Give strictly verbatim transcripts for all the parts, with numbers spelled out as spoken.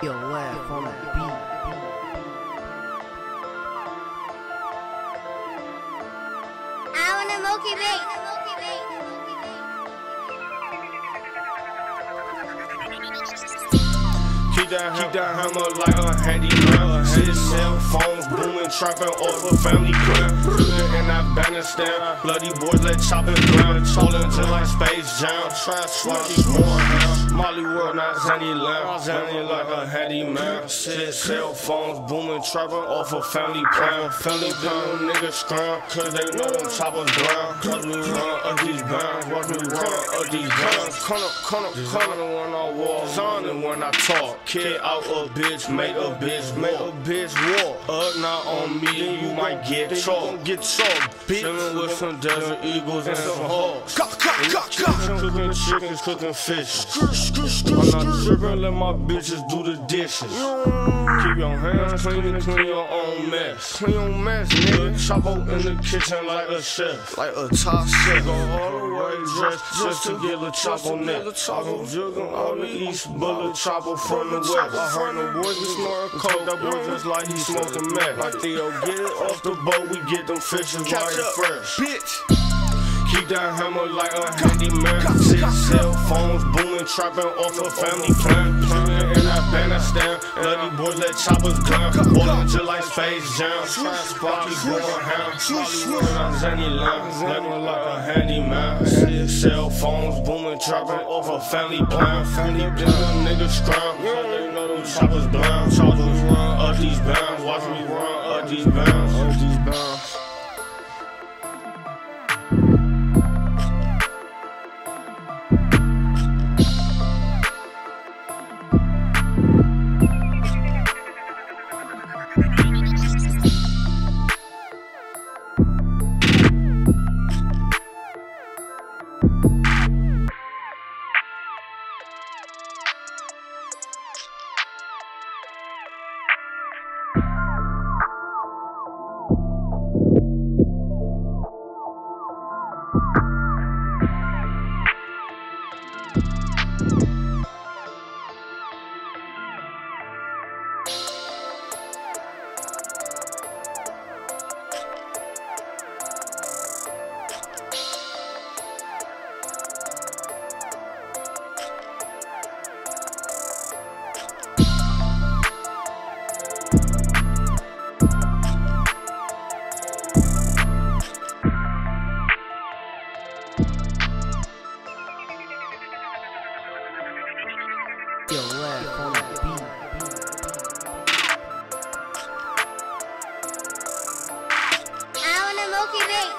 Yo, laugh on the beat. I wanna motivate. Keep that, keep that hammer like a handyman. Shit, cell phones booming, trapping off a family plan. In Afghanistan, bloody boys let chopping ground. Falling to like Space Jam. Trash keep going down. Molly world, not Zanny Lamb. Zanny like a handyman. Shit, cell phones booming, trapping off a family plan. Family plan, niggas scram, cause they know them choppers brown. Watch me run up these bands, watch me run up these bands. Corner, corner, corner when I walk, son and when I talk. Kid out a bitch, make a bitch, make a bitch walk. Up not on me, then you might get chalked. Get chalked, bitch. Chillin' with some desert eagles and some hawks. Cooking chickens, cooking fish. I'm not trippin', let my bitches do the dishes. Keep your hands clean and clean your own mess. Clean your mess, nigga. Chxpo in the kitchen like a chef, like a top chef. Go all the way dressed just to get a Chxpo neck. I go juggin' on the east, but a Chxpo from the west. I heard the boys be snorting coke, that boy just like he smoking meth. Like Theo, get it off the boat, we get them fishes while they fresh. Bitch. Keep that hammer like a handyman. Six cell phones booming, trapping off a family plan. Playing in Afghanistan, bloody boys let choppers gun. Walking to like Space Jam. Trash spot, keep going ham. Not Zanny Lamb, Zanny like a handyman. Six cell phones booming, trapping off a family plan. Family plan, niggas scram, cause they know them choppers blind. Choppers run up these bands, watch me run up these bands. Up these bands. Yo, laugh on the beat. I wanna motivate.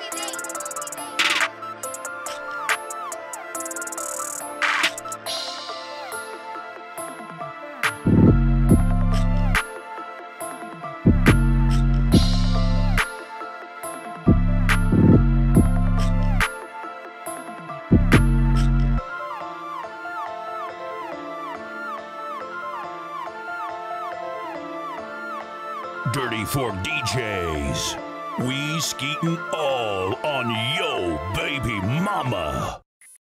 Dirty Fork D Js. We skeetin' all on Yo Baby Mama.